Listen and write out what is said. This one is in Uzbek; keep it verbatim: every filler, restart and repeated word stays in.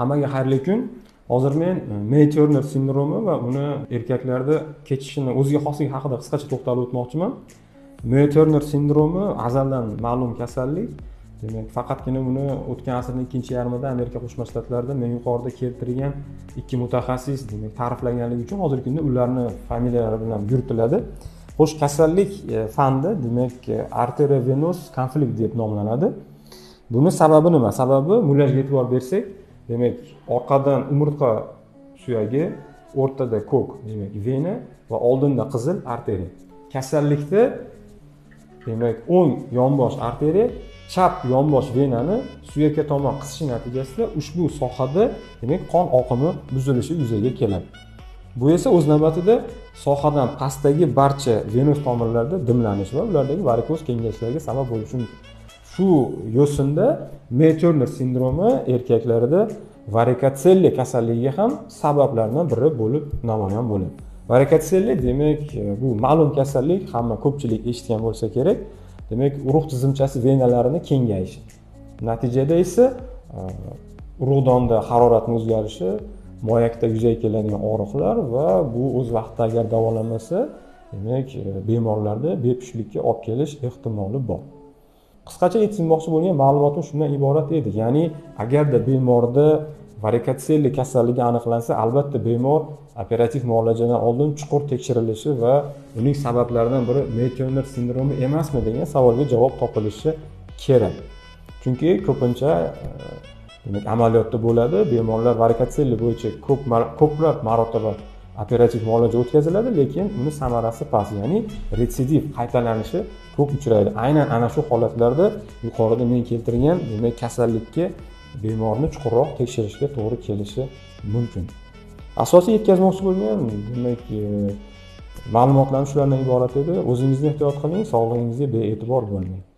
Hammaga xayrli kun. Hozir men May-Turner sindromi va uni erkaklarda kechishini o'ziga xosligi haqida qisqacha to'xtalib o'tmoqchiman. May-Turner sindromi azaldan ma'lum kasallik. Demak, faqatgina buni o'tgan asrning ikkinchi yarmida Amerika Qo'shma Shtatlarida men yuqorida keltirgan ikki mutaxassis demak ta'riflaganligi uchun hozirgi kunda ularni familiyalari bilan yuritiladi. Xo'sh, kasallik fanda demak arteriovenos konflikt deb nomlanadi. Buni sababi nima? Sababi mullajga e'tibor bersak, demak, orqadan umurtqa suyagi, o'rtada ko'k, demak, vena va oldinda qizil arteriya. Kasallikda demak, o'ng yonbosh arteriya chap yonbosh venani suyakka tomon qisishi natijasida ushbu sohada demak qon oqimi buzilishi yuzaga keladi. Bu esa o'z navbatida sohadan pastdagi barcha venöz tomirlarda dimlanish va ulardagi varikoz kengayishlarga sabab bo'lishi mumkin. Shu yo'sinda May-Turner sindromi erkaklarda varikotselli kasalligiga ham sabablardan biri bo'lib namoyon bo'ladi. Varikotselli demak bu ma'lum kasallik, hamma ko'pchilik eshitgan bo'lsa kerak. Demak, urug' tizimchasi venalarini kengayishi. Natijada esa urug'donda haroratning o'zgarishi, moyakda yuzaga keladigan og'riqlar va bu o'z vaqtida agar davolanmasa, demak, bemorlarda bepushtlikka olib kelish ehtimoli bor. Qisqacha aytmoqchi bo'lgan ma'lumotim shundan iborat edi. Ya'ni, agarda bemorda varikotselli kasalligi aniqlansa, albatta bemor operativ muolajadan oldin chuqur tekshirilishi va uning sabablaridan biri May-Turner sindromi emasmi degan savolga javob topilishi kerak. Chunki ko'pincha demak amaliyotda bo'ladi, bemorlar varikotselli bo'yicha ko'p ko'plab marotaba operativ muolaja o'tkaziladi, lekin uni samarasi past, ya'ni retsidiv qaytalanishi ko'p uchraydi. Aynan ana shu holatlarda yuqorida men keltirgan demak kasallikka bemorni chuqurroq tekshirishga to'g'ri kelishi mumkin. Asosiy yetkazmoqchi bo'lgan demak ma'lumotlar shulardan iborat edi. O'zingizni ehtiyot qiling, sog'lig'ingizga bee'tibor bo'lmang.